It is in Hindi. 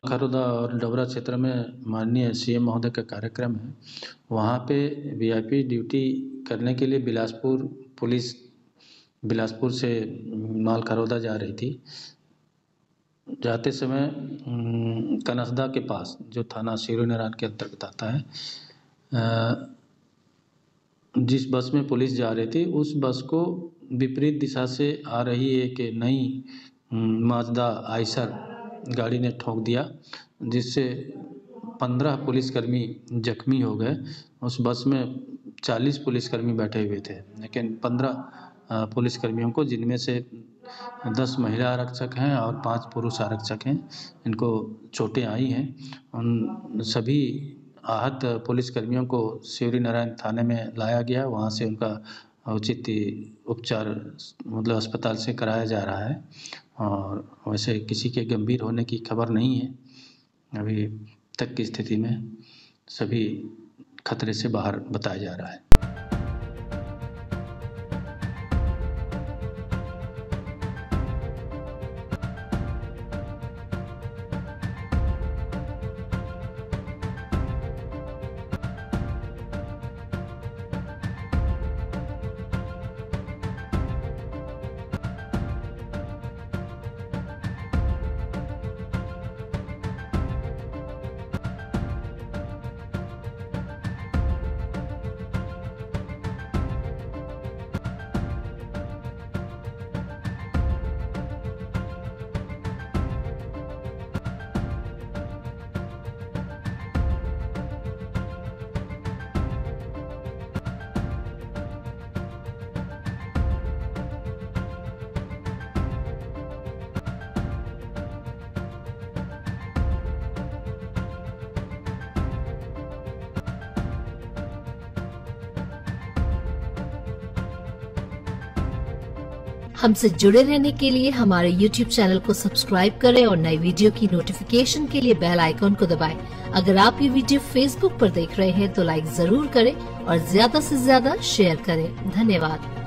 खरोदा और डबरा क्षेत्र में माननीय सीएम महोदय का कार्यक्रम है। वहाँ पे वीआईपी ड्यूटी करने के लिए पुलिस बिलासपुर से माल खरोदा जा रही थी। जाते समय कनसदा के पास, जो थाना शिवरीनारायण के अंतर्गत आता है, जिस बस में पुलिस जा रही थी उस बस को विपरीत दिशा से आ रही एक नई माजदा आइशर गाड़ी ने ठोक दिया, जिससे 15 पुलिसकर्मी जख्मी हो गए। उस बस में 40 पुलिसकर्मी बैठे हुए थे, लेकिन 15 पुलिसकर्मियों को, जिनमें से 10 महिला आरक्षक हैं और 5 पुरुष आरक्षक हैं, इनको चोटें आई हैं। उन सभी आहत पुलिसकर्मियों को शिवरीनारायण थाने में लाया गया। वहाँ से उनका उचित उपचार मतलब अस्पताल से कराया जा रहा है, और वैसे किसी के गंभीर होने की खबर नहीं है। अभी तक की स्थिति में सभी खतरे से बाहर बताया जा रहा है। हमसे जुड़े रहने के लिए हमारे YouTube चैनल को सब्सक्राइब करें और नई वीडियो की नोटिफिकेशन के लिए बेल आइकॉन को दबाएं। अगर आप ये वीडियो Facebook पर देख रहे हैं तो लाइक जरूर करें और ज्यादा से ज्यादा शेयर करें। धन्यवाद।